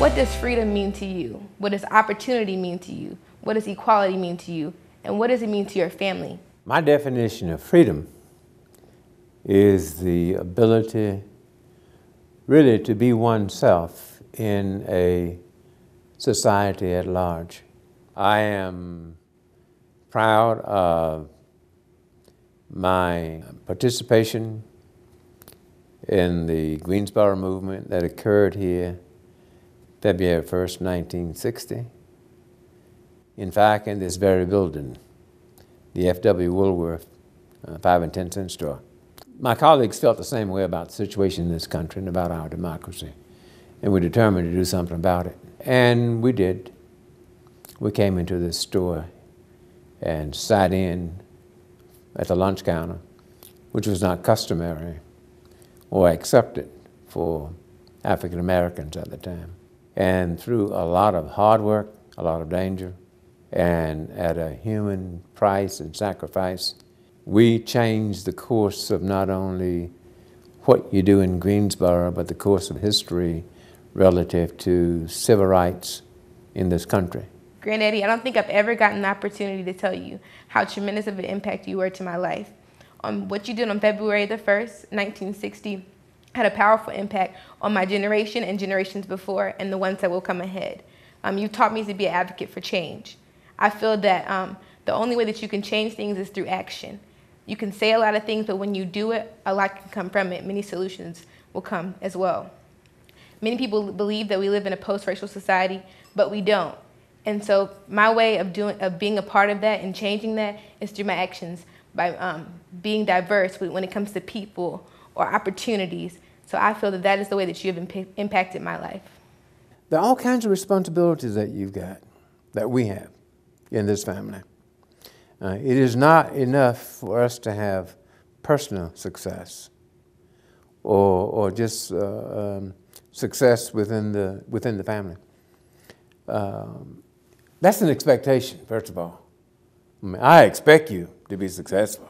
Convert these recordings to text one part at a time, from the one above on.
What does freedom mean to you? What does opportunity mean to you? What does equality mean to you? And what does it mean to your family? My definition of freedom is the ability really to be oneself in a society at large. I am proud of my participation in the Greensboro movement that occurred here February 1st, 1960. In fact, in this very building, the F.W. Woolworth 5 and 10 cent store. My colleagues felt the same way about the situation in this country and about our democracy, and we determined to do something about it. And we did. We came into this store and sat in at the lunch counter, which was not customary or accepted for African Americans at the time. And through a lot of hard work, a lot of danger, and at a human price and sacrifice, we changed the course of not only what you do in Greensboro, but the course of history relative to civil rights in this country. Granddaddy, I don't think I've ever gotten the opportunity to tell you how tremendous of an impact you were to my life. What you did on February the 1st, 1960, had a powerful impact on my generation and generations before and the ones that will come ahead. You taught me to be an advocate for change. I feel that the only way that you can change things is through action. You can say a lot of things, but when you do it, a lot can come from it. Many solutions will come as well. Many people believe that we live in a post-racial society, but we don't. And so my way of being a part of that and changing that is through my actions, by being diverse when it comes to people or opportunities. So I feel that that is the way that you have impacted my life. There are all kinds of responsibilities that you've got, that we have in this family. It is not enough for us to have personal success or just success within the family. That's an expectation, first of all. I expect you to be successful.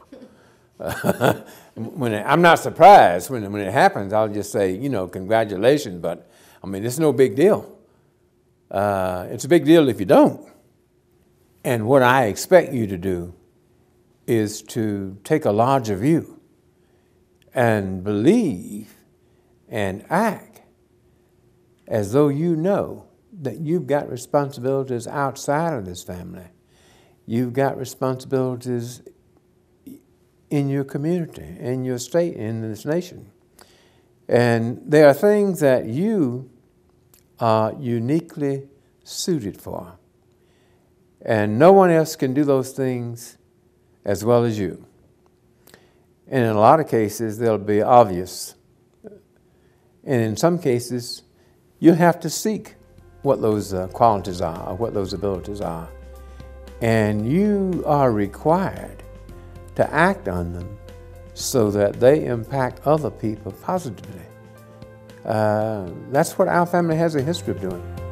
I'm not surprised when it happens. I'll just say, congratulations, but it's no big deal. It's a big deal if you don't. And what I expect you to do is to take a larger view and believe and act as though you know that you've got responsibilities outside of this family. You've got responsibilities in your community, in your state, in this nation. And there are things that you are uniquely suited for. And no one else can do those things as well as you. And in a lot of cases, they'll be obvious. And in some cases, you'll have to seek what those qualities are, or what those abilities are. And you are required to act on them so that they impact other people positively. That's what our family has a history of doing.